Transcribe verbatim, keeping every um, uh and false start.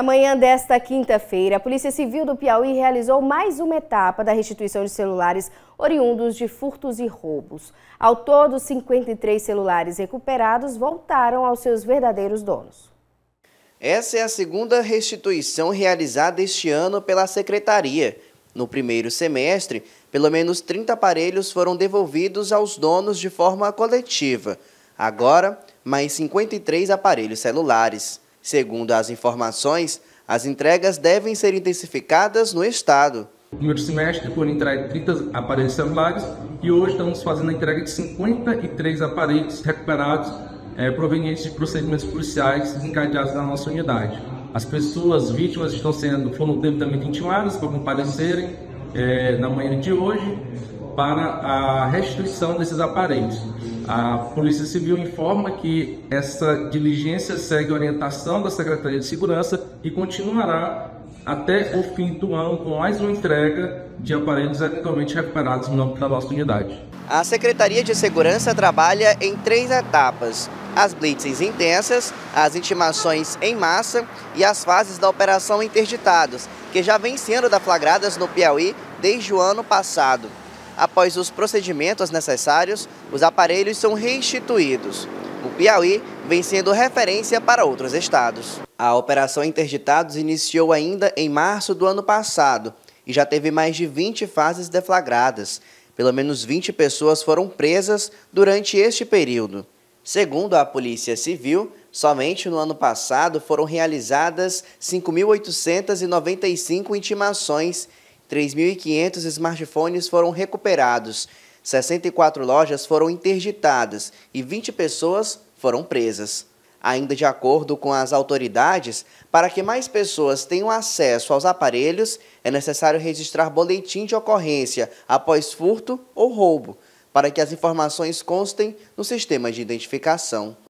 Na manhã desta quinta-feira, a Polícia Civil do Piauí realizou mais uma etapa da restituição de celulares oriundos de furtos e roubos. Ao todo, cinquenta e três celulares recuperados voltaram aos seus verdadeiros donos. Essa é a segunda restituição realizada este ano pela Secretaria. No primeiro semestre, pelo menos trinta aparelhos foram devolvidos aos donos de forma coletiva. Agora, mais cinquenta e três aparelhos celulares. Segundo as informações, as entregas devem ser intensificadas no estado. No primeiro semestre foram entregues trinta aparelhos celulares e hoje estamos fazendo a entrega de cinquenta e três aparelhos recuperados é, provenientes de procedimentos policiais desencadeados na nossa unidade. As pessoas vítimas estão sendo, foram devidamente intimadas para comparecerem é, na manhã de hoje para a restituição desses aparelhos. A Polícia Civil informa que essa diligência segue a orientação da Secretaria de Segurança e continuará até o fim do ano com mais uma entrega de aparelhos eventualmente recuperados no âmbito da nossa unidade. A Secretaria de Segurança trabalha em três etapas: as blitzes intensas, as intimações em massa e as fases da Operação Interditados, que já vem sendo deflagradas no Piauí desde o ano passado. Após os procedimentos necessários, os aparelhos são restituídos. O Piauí vem sendo referência para outros estados. A Operação Interditados iniciou ainda em março do ano passado e já teve mais de vinte fases deflagradas. Pelo menos vinte pessoas foram presas durante este período. Segundo a Polícia Civil, somente no ano passado foram realizadas cinco mil oitocentas e noventa e cinco intimações, três mil e quinhentos smartphones foram recuperados, sessenta e quatro lojas foram interditadas e vinte pessoas foram presas. Ainda de acordo com as autoridades, para que mais pessoas tenham acesso aos aparelhos, é necessário registrar boletim de ocorrência após furto ou roubo, para que as informações constem no sistema de identificação.